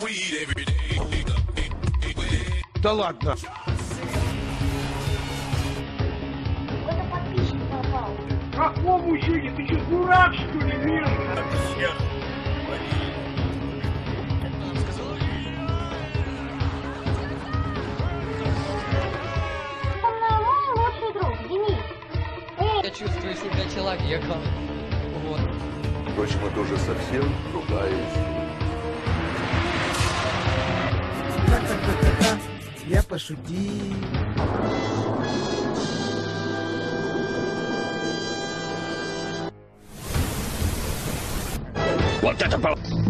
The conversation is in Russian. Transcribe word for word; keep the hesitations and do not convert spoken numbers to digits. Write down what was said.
Да ладно. Какой-то подписчик попал. Какого мужики? Ты что, дурак, что ли, Миша? Со мной мой лучший друг, Денис. Эй, Я чувствую себя человеком. Вот. Впрочем, это уже совсем другая история. Ха-ха-ха-ха. Я пошутил. Вот это пол...